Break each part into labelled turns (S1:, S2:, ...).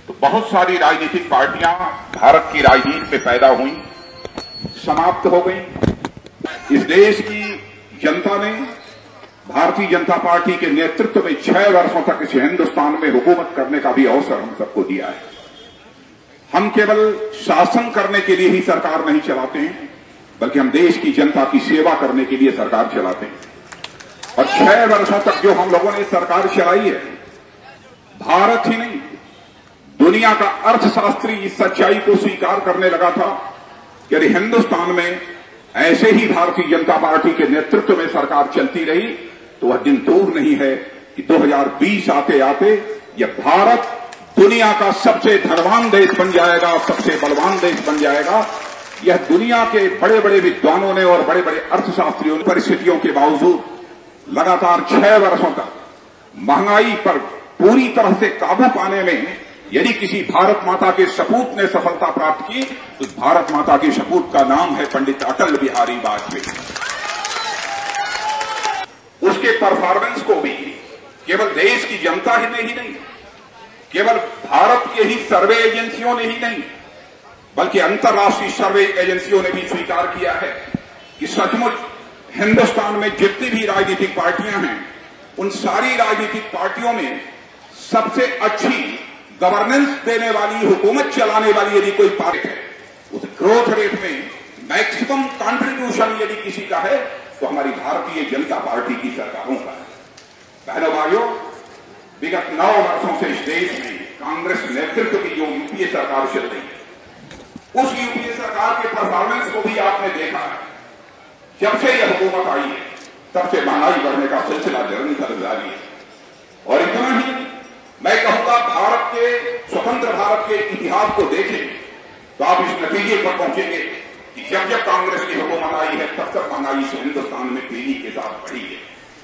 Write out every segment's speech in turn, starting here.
S1: तो बहुत सारी राजनीतिक पार्टियां भारत की राजनीति में पैदा हुई, समाप्त हो गई। इस देश की जनता ने भारतीय जनता पार्टी के नेतृत्व में 6 वर्षों तक इस हिंदुस्तान में हुकूमत करने का भी अवसर हम सबको दिया है। हम केवल शासन करने के लिए ही सरकार नहीं चलाते हैं, बल्कि हम देश की जनता की सेवा करने के लिए सरकार चलाते हैं। और 6 वर्षों तक जो हम लोगों ने सरकार चलाई है, भारत ही नहीं दुनिया का अर्थशास्त्री इस सच्चाई को स्वीकार करने लगा था कि यदि हिंदुस्तान में ऐसे ही भारतीय जनता पार्टी के नेतृत्व में सरकार चलती रही तो वह दिन दूर नहीं है कि 2020 आते आते यह भारत दुनिया का सबसे धनवान देश बन जाएगा, सबसे बलवान देश बन जाएगा। यह दुनिया के बड़े बड़े विद्वानों ने और बड़े बड़े अर्थशास्त्रियों ने परिस्थितियों के बावजूद लगातार 6 वर्षों तक महंगाई पर पूरी तरह से काबू पाने में यदि किसी भारत माता के सपूत ने सफलता प्राप्त की तो भारत माता के सपूत का नाम है पंडित अटल बिहारी वाजपेयी। उसके परफॉर्मेंस को भी केवल देश की जनता ही नहीं, केवल भारत के ही सर्वे एजेंसियों ने ही नहीं, बल्कि अंतर्राष्ट्रीय सर्वे एजेंसियों ने भी स्वीकार किया है कि सचमुच हिंदुस्तान में जितनी भी राजनीतिक पार्टियां हैं, उन सारी राजनीतिक पार्टियों में सबसे अच्छी गवर्नेंस देने वाली, हुकूमत चलाने वाली यदि कोई पार्टी है, उस ग्रोथ रेट में मैक्सिमम कंट्रीब्यूशन यदि किसी का है तो हमारी भारतीय जनता पार्टी की सरकारों का है। बहनों भाइयों, विगत 9 वर्षों से इस देश में कांग्रेस नेतृत्व की जो यूपीए सरकार चल रही है, उस यूपीए सरकार के परफॉर्मेंस को भी आपने देखा है। जब से यह हुकूमत आई है तब से महंगाई बढ़ने का सिलसिला निरंतर जारी है। और इतना ही मैं कहूंगा, भारत के स्वतंत्र भारत के इतिहास को देखें तो आप इस नतीजे पर पहुंचेंगे कि जब जब कांग्रेस की हुकूमत आई है तब तक महंगाई से हिंदुस्तान में तेजी के साथ बढ़ी है।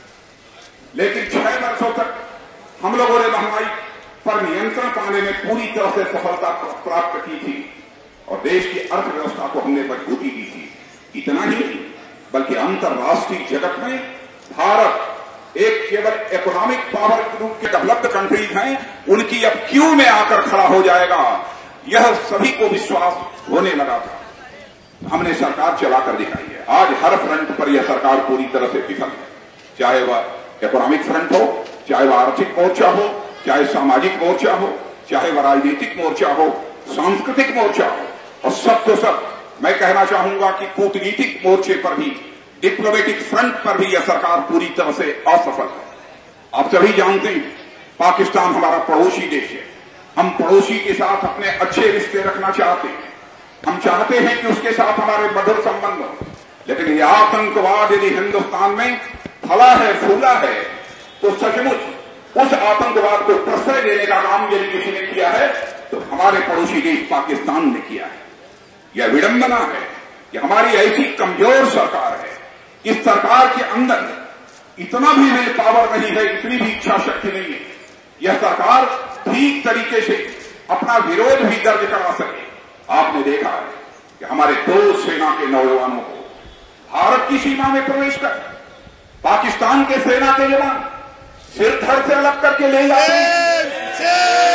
S1: लेकिन 6 वर्षों तक हम लोगों ने महंगाई पर नियंत्रण पाने में पूरी तरह से सफलता प्राप्त की थी और देश की अर्थव्यवस्था को हमने मजबूती दी थी। इतना ही नहीं, बल्कि अंतर्राष्ट्रीय जगत में भारत एक केवल इकोनॉमिक पावर के रूप के डेवलप्ड कंट्रीज हैं, उनकी अब क्यू में आकर खड़ा हो जाएगा, यह सभी को विश्वास होने लगा था। हमने सरकार चलाकर दिखाई है। आज हर फ्रंट पर यह सरकार पूरी तरह से विफल है, चाहे वह इकोनॉमिक फ्रंट हो, चाहे वह आर्थिक मोर्चा हो, चाहे सामाजिक मोर्चा हो, चाहे वह राजनीतिक मोर्चा हो, सांस्कृतिक मोर्चा हो, और सब तो सब मैं कहना चाहूंगा कि कूटनीतिक मोर्चे पर भी, डिप्लोमेटिक फ्रंट पर भी यह सरकार पूरी तरह से असफल है। आप सभी जानते हैं, पाकिस्तान हमारा पड़ोसी देश है। हम पड़ोसी के साथ अपने अच्छे रिश्ते रखना चाहते हैं। हम चाहते हैं कि उसके साथ हमारे मधुर संबंध हो। लेकिन यह आतंकवाद यदि हिंदुस्तान में फला है, फूला है, तो सचमुच उस आतंकवाद को प्रश्रय देने का काम यदि किसी ने किया है तो हमारे पड़ोसी देश पाकिस्तान ने किया है। यह विडंबना है कि हमारी ऐसी कमजोर सरकार है, इस सरकार के अंदर इतना भी विल पावर नहीं है, इतनी भी इच्छा शक्ति नहीं है, यह सरकार ठीक तरीके से अपना विरोध भी दर्ज करा सके। आपने देखा है कि हमारे 2 सेना के नौजवानों को भारत की सीमा में प्रवेश कर पाकिस्तान के सेना के जवान सिर धड़ से अलग करके ले जाते हैं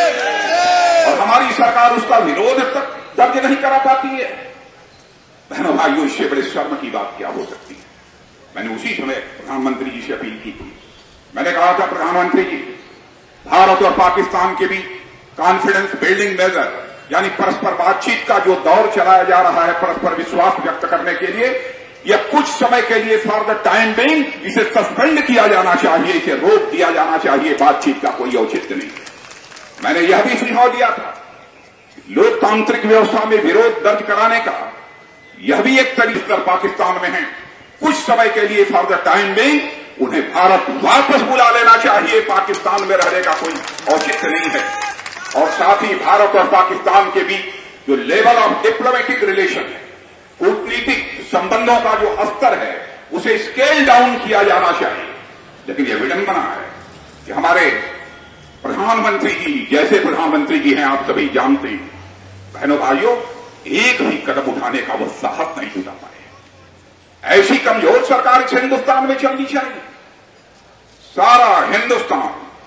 S1: और हमारी सरकार उसका विरोध तक दर्ज नहीं करा पाती है। बहनों भाइयों, इससे बड़े शर्म की बात क्या हो सकती है। मैंने उसी समय प्रधानमंत्री जी से अपील की थी। मैंने कहा था, प्रधानमंत्री जी, भारत और पाकिस्तान के बीच कॉन्फिडेंस बिल्डिंग मेजर यानी परस्पर बातचीत का जो दौर चलाया जा रहा है, परस्पर विश्वास व्यक्त करने के लिए, यह कुछ समय के लिए फॉर द टाइम बीइंग इसे सस्पेंड किया जाना चाहिए, इसे रोक दिया जाना चाहिए। बातचीत का कोई औचित्य नहीं। मैंने यह भी सुझाव दिया था, लोकतांत्रिक व्यवस्था में विरोध दर्ज कराने का यह भी एक तरीका पाकिस्तान में है। कुछ समय के लिए फॉर द टाइम बीइंग उन्हें भारत वापस बुला लेना चाहिए। पाकिस्तान में रहने का कोई औचित्य नहीं है। और साथ ही भारत और पाकिस्तान के बीच जो लेवल ऑफ डिप्लोमेटिक रिलेशन है, कूटनीतिक संबंधों का जो स्तर है, उसे स्केल डाउन किया जाना चाहिए। लेकिन यह विडंबना है कि हमारे प्रधानमंत्री जी, जैसे प्रधानमंत्री जी हैं, आप सभी जानते हैं, बहनों भाइयों, एक भी कदम उठाने का वो साहस नहीं जुटा पाए। ऐसी कमजोर सरकार इस हिंदुस्तान में चलनी चाहिए। सारा हिंदुस्तान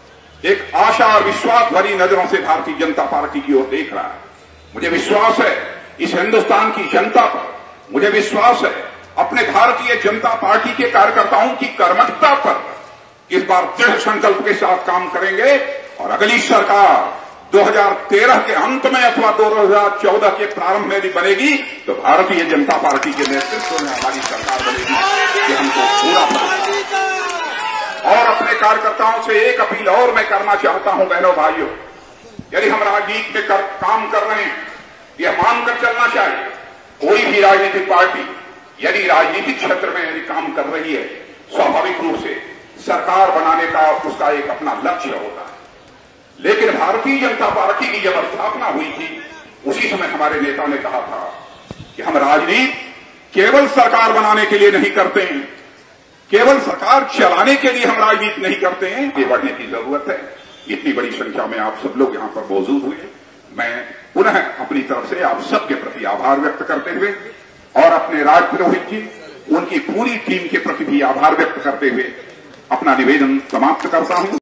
S1: एक आशा और विश्वास भरी नजरों से भारतीय जनता पार्टी की ओर देख रहा है। मुझे विश्वास है इस हिंदुस्तान की जनता पर, मुझे विश्वास है अपने भारतीय जनता पार्टी के कार्यकर्ताओं की कर्मठता पर। इस बार दृढ़ संकल्प के साथ काम करेंगे और अगली सरकार 2013 के अंत में अथवा 2014 के प्रारंभ में भी बनेगी तो भारतीय जनता पार्टी के नेतृत्व में हमारी सरकार बनेगी। कि हमको पूरा पता। और अपने कार्यकर्ताओं से एक अपील और मैं करना चाहता हूं, बहनों भाइयों, यदि हम राजनीति में काम कर रहे हैं, यह मानकर चलना चाहिए कोई भी राजनीतिक पार्टी यदि राजनीतिक क्षेत्र में यदि काम कर रही है, स्वाभाविक रूप से सरकार बनाने का उसका एक अपना लक्ष्य होता है। लेकिन भारतीय जनता पार्टी की जब स्थापना हुई थी, उसी समय हमारे नेता ने कहा था कि हम राजनीति केवल सरकार बनाने के लिए नहीं करते हैं, केवल सरकार चलाने के लिए हम राजनीति नहीं करते हैं। ये बढ़ने की जरूरत है। इतनी बड़ी संख्या में आप सब लोग यहां पर मौजूद हुए, मैं पुनः अपनी तरफ से आप सबके प्रति आभार व्यक्त करते हुए और अपने राजपुरोहित जी, उनकी पूरी टीम के प्रति भी आभार व्यक्त करते हुए अपना निवेदन समाप्त करता हूं।